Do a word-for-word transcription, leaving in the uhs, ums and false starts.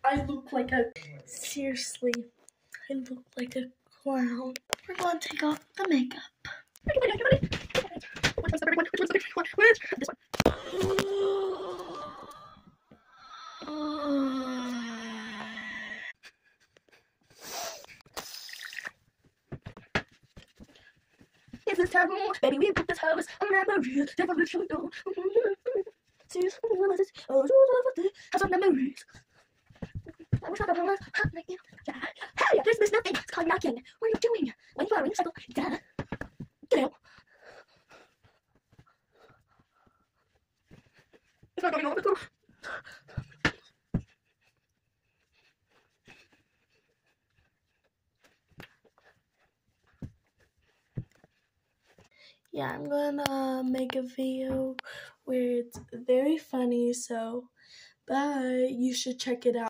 I look like a, seriously, I look like a clown. We're gonna take off the makeup. Which one's the one? Which one's the one? Where is this one? Is this terrible? Baby, we put this house on memories. Never let you go. See, oh, house of memories. I wish I could have hot like you. Hey, there's Miss Nothing. It's called knocking. What are you doing? Waiting for a ring cycle. Duh. Get out. It's not going on. It's not. Yeah, I'm gonna make a video where it's very funny, so bye. You should check it out.